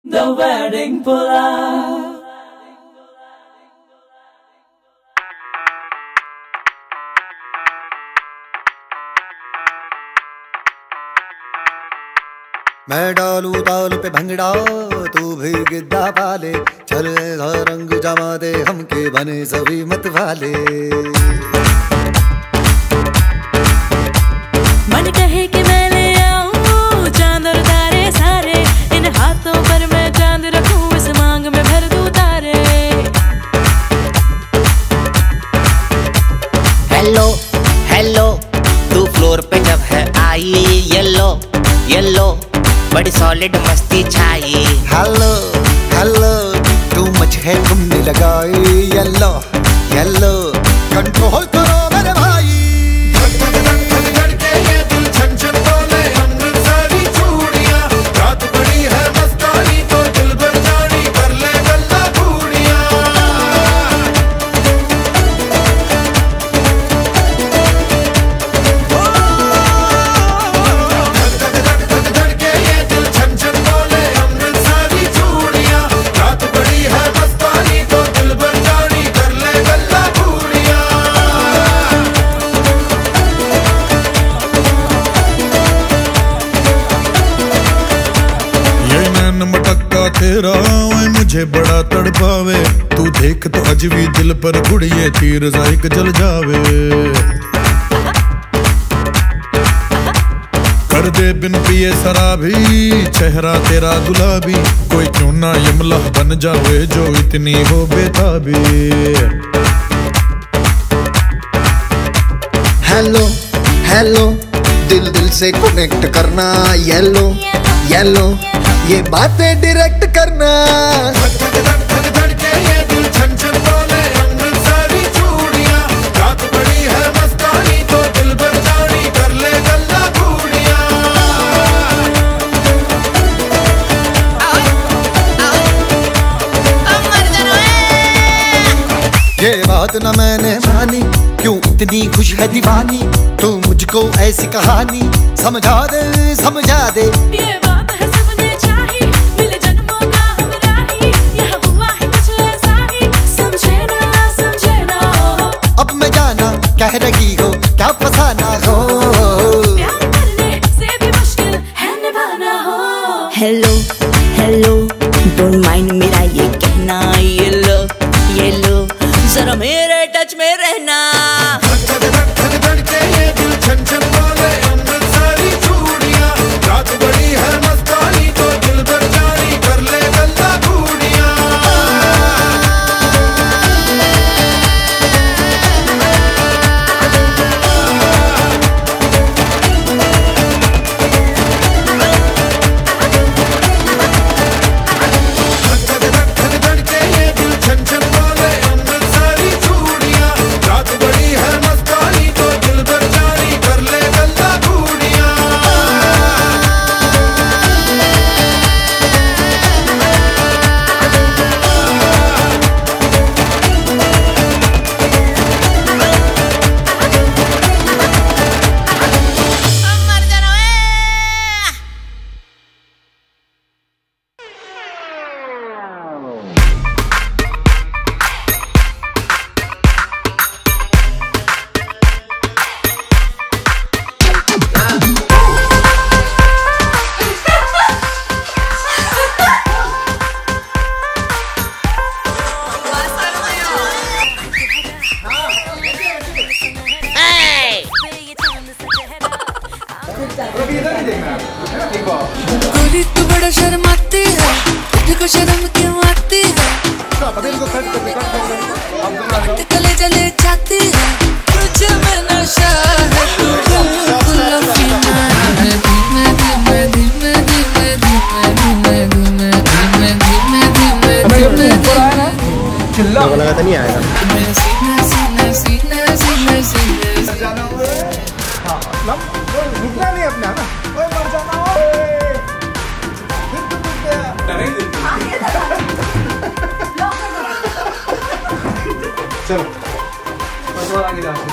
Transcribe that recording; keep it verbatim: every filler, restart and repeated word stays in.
The wedding pullout. मैं डालू ताल पे भंगड़ा तू भी गिद्दा पाले, चले रंग जमा दे हमके बने सभी मत वाले। मन कहे कि मैं ले आऊं चांद और तारे सारे, इन हाथों पर मैं चांद रखूं, इस मांग में भर दूं तारे। हेलो हेलो तू फ्लोर पे जब है आई, येलो येलो बड़ी सॉलिड मस्ती छाई। हेलो हेलो तू मच है घूमने लगाई, येलो येलो कंट्रोल करो मेरे भाई। तेरा मुझे बड़ा तड़पावे, तू देख तो अज भी दिल पर गुड़िए तीर जाइक जल जावे। कर दे बिन पिए शराबी चेहरा तेरा गुलाबी, कोई क्यों ना यमला बन जावे जो इतनी हो बेताबी। हेलो हेलो दिल दिल से कनेक्ट करना, येलो येलो ये बातें डायरेक्ट करना। ये बात न मैंने मानी, क्यों इतनी खुश है दीवानी, तू मुझको ऐसी कहानी समझा दे समझा दे। ये बात है सबने चाही, मिले जन्मों का हमरा ही, यहाँ हुआ है कुछ ऐसा ही, समझे ना समझे ना। अब मैं जाना कह रही हो क्या फसाना हो, प्यार करने से भी मुश्किल है निभाना हो। हेलो हेलो डोंट माइंड मेरा ये कहना, येलो येलो जरा मेरे टच में रहना। गोरी तू बड़ा शर्माती है, तुझको शर्म क्यों आती है, कले चले जाती है, तुझे में नशा है, तू बिल्कुल अफीना है। धीमे धीमे धीमे धीमे धीमे धीमे धीमे धीमे धीमे धीमे धीमे चिल्ला लगा तो नहीं आएगा। सीने सीने सीने सीने सीने जाना हाँ रुकना नहीं अपना ना, ओए मर जाना चलो आगे जा।